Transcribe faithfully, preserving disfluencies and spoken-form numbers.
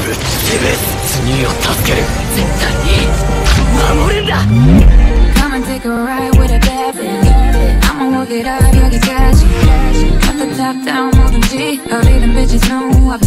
次を助ける。絶対に守るんだ。 Come and take a ride with a Devin. I'ma work it out, 여기까지. Cut the top down, 뭐든지. 어리던 bitches know I've